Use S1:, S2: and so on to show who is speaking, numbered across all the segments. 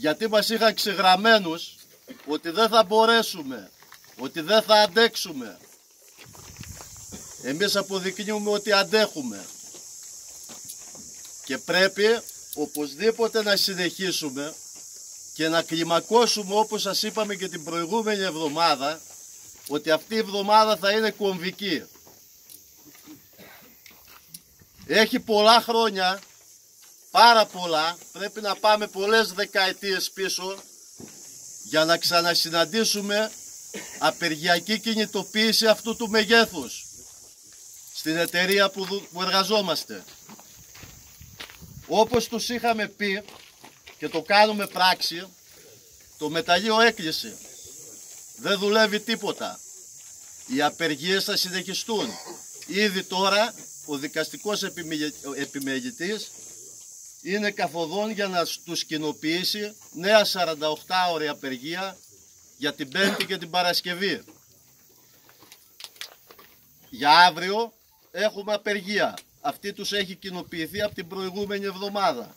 S1: γιατί μας είχαν ξεγραμμένους ότι δεν θα μπορέσουμε, ότι δεν θα αντέξουμε. Εμείς αποδεικνύουμε ότι αντέχουμε και πρέπει οπωσδήποτε να συνεχίσουμε και να κλιμακώσουμε, όπως σας είπαμε και την προηγούμενη εβδομάδα, ότι αυτή η εβδομάδα θα είναι κομβική. Έχει πολλά χρόνια, πάρα πολλά, πρέπει να πάμε πολλές δεκαετίες πίσω για να ξανασυναντήσουμε απεργιακή κινητοποίηση αυτού του μεγέθους στην εταιρεία που εργαζόμαστε. Όπως τους είχαμε πει και το κάνουμε πράξη, το μεταλλείο έκλεισε. Δεν δουλεύει τίποτα. Οι απεργίες θα συνεχιστούν. Ήδη τώρα ο δικαστικός επιμελητής είναι καθοδόν για να τους κοινοποιήσει νέα 48ωρη απεργία για την Πέμπτη και την Παρασκευή. Για αύριο έχουμε απεργία. Αυτή τους έχει κοινοποιηθεί από την προηγούμενη εβδομάδα.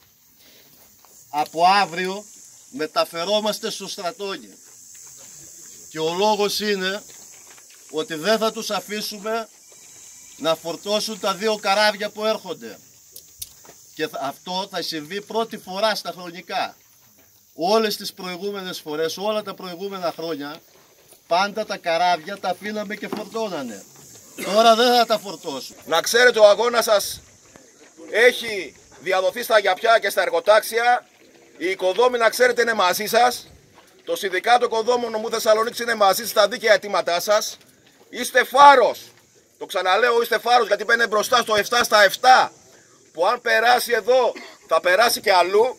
S1: Από αύριο μεταφερόμαστε στο Στρατόνι. Και ο λόγος είναι ότι δεν θα τους αφήσουμε να φορτώσουν τα 2 καράβια που έρχονται. Και αυτό θα συμβεί πρώτη φορά στα χρονικά. Όλες τις προηγούμενες φορές, όλα τα προηγούμενα χρόνια, πάντα τα καράβια τα αφήναμε και φορτώνανε. Τώρα δεν θα τα φορτώσουν.
S2: Να ξέρετε, ο αγώνας σας έχει διαδοθεί στα γιαπιά και στα εργοτάξια. Οι οικοδόμοι, να ξέρετε, είναι μαζί σας. Το Συνδικάτο Οικοδόμων Νομού Θεσσαλονίκης είναι μαζί σας στα δίκαια αιτήματά σας. Είστε φάρος. Το ξαναλέω, είστε φάρος, γιατί μπαίνετε μπροστά στο 7 στα 7. Που αν περάσει εδώ, θα περάσει και αλλού.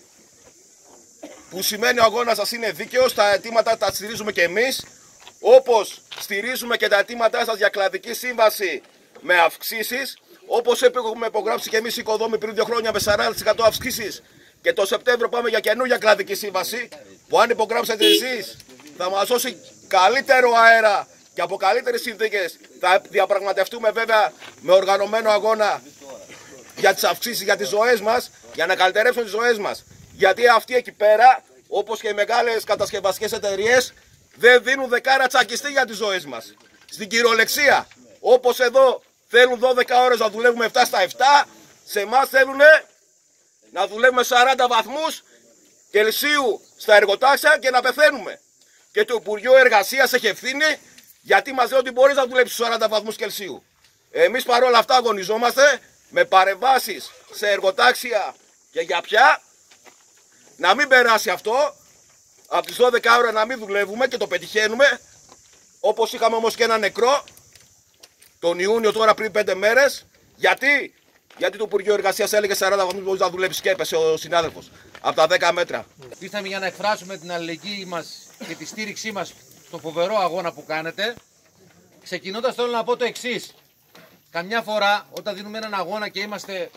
S2: Που σημαίνει ο αγώνας σας είναι δίκαιος. Τα αιτήματα τα στηρίζουμε και εμείς. Όπως στηρίζουμε και τα αιτήματά σας για κλαδική σύμβαση με αυξήσεις. Όπως έχουμε υπογράψει και εμείς οι οικοδόμοι πριν 2 χρόνια με 40% αυξήσεις. Και το Σεπτέμβριο πάμε για καινούργια κλαδική σύμβαση. Που αν υπογράψετε εσείς θα μας δώσει καλύτερο αέρα και από καλύτερες συνθήκες. Θα διαπραγματευτούμε βέβαια με οργανωμένο αγώνα για τις αυξήσεις, για τις ζωές μας, για να καλυτερέψουν τις ζωές μας. Γιατί αυτοί εκεί πέρα, όπως και οι μεγάλες κατασκευαστικές εταιρείες, δεν δίνουν δεκάρα τσακιστή για τις ζωές μας. Στην κυριολεξία, όπως εδώ θέλουν 12 ώρες να δουλεύουμε 7 στα 7, σε εμάς θέλουν να δουλεύουμε 40 βαθμούς Κελσίου στα εργοτάξια και να πεθαίνουμε. Και το Υπουργείο Εργασίας έχει ευθύνη, γιατί μας λέει ότι μπορείς να δουλέψεις 40 βαθμούς Κελσίου. Εμείς παρόλα αυτά αγωνιζόμαστε με παρεμβάσεις σε εργοτάξια και γιαπιά, να μην περάσει αυτό, από τις 12 ώρες να μην δουλεύουμε και το πετυχαίνουμε, όπως είχαμε όμως και ένα νεκρό τον Ιούνιο τώρα πριν 5 μέρες. Γιατί το Υπουργείο Εργασίας έλεγε 40 βαθμούς μπορείς να δουλέψεις και έπεσε ο συνάδελφος από τα 10 μέτρα.
S3: Ήρθαμε για να εκφράσουμε την αλληλεγγύη μας και τη στήριξή μας στο φοβερό αγώνα που κάνετε. Ξεκινώντας, θέλω να πω το εξής. Καμιά φορά όταν δίνουμε έναν αγώνα και είμαστε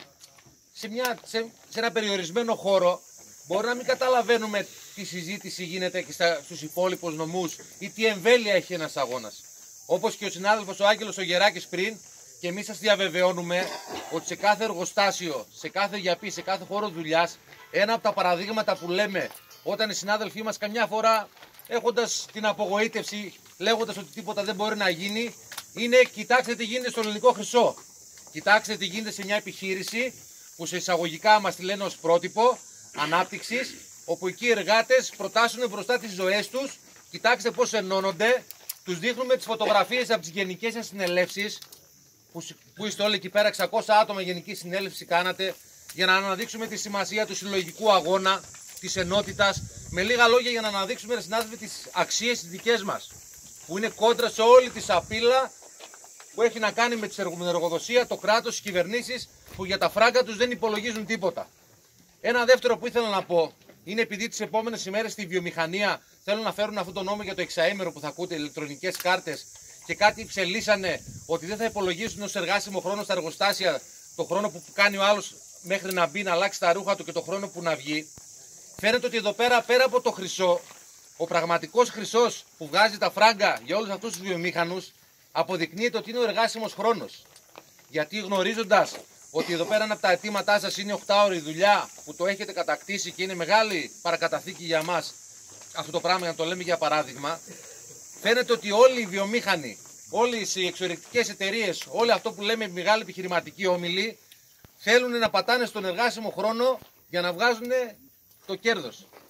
S3: σε ένα περιορισμένο χώρο, μπορεί να μην καταλαβαίνουμε τι συζήτηση γίνεται και στους υπόλοιπους νομούς ή τι εμβέλεια έχει ένας αγώνας. Όπως και ο συνάδελφος ο Άγγελος ο Γεράκης πριν, και εμείς σας διαβεβαιώνουμε ότι σε κάθε εργοστάσιο, σε κάθε γιαπή, σε κάθε χώρο δουλειάς, ένα από τα παραδείγματα που λέμε όταν οι συνάδελφοί μας καμιά φορά έχοντας την απογοήτευση, λέγοντας ότι τίποτα δεν μπορεί να γίνει, είναι κοιτάξτε τι γίνεται στον ελληνικό χρυσό. Κοιτάξτε τι γίνεται σε μια επιχείρηση που σε εισαγωγικά μας τη λένε ως πρότυπο ανάπτυξης, όπου εκεί οι εργάτες προτάσσουν μπροστά τις ζωές τους. Κοιτάξτε πώς ενώνονται, τους δείχνουμε τις φωτογραφίες από τις γενικές σας συνελεύσεις, που είστε όλοι εκεί πέρα, 600 άτομα γενική συνέλευση κάνατε, για να αναδείξουμε τη σημασία του συλλογικού αγώνα, της ενότητας, με λίγα λόγια για να αναδείξουμε, συνάδελφοι, τις αξίες τις δικές μας, που είναι κόντρα σε όλη τη σαπίλα που έχει να κάνει με την εργοδοσία, το κράτος, τις κυβερνήσεις, που για τα φράγκα τους δεν υπολογίζουν τίποτα. Ένα δεύτερο που ήθελα να πω είναι, επειδή τις επόμενες ημέρες στη βιομηχανία θέλουν να φέρουν αυτό το νόμο για το εξαήμερο που θα ακούτε, ηλεκτρονικές κάρτες, και κάτι ψελίσανε ότι δεν θα υπολογίσουν ως εργάσιμο χρόνο στα εργοστάσια το χρόνο που κάνει ο άλλος μέχρι να μπει να αλλάξει τα ρούχα του και το χρόνο που να βγει. Φαίνεται ότι εδώ πέρα από το χρυσό, ο πραγματικός χρυσός που βγάζει τα φράγκα για όλους αυτούς τους βιομήχανους, αποδεικνύεται ότι είναι ο εργάσιμος χρόνος. Γιατί γνωρίζοντας ότι εδώ πέρα ένα από τα αιτήματά σας είναι 8ωρη δουλειά που το έχετε κατακτήσει και είναι μεγάλη παρακαταθήκη για μας αυτό το πράγμα, για να το λέμε για παράδειγμα. Φαίνεται ότι όλοι οι βιομήχανοι, όλες οι εξορρυκτικές εταιρείες, όλο αυτό που λέμε μεγάλοι επιχειρηματικοί όμιλοι, θέλουν να πατάνε στον εργάσιμο χρόνο για να βγάζουν το κέρδος.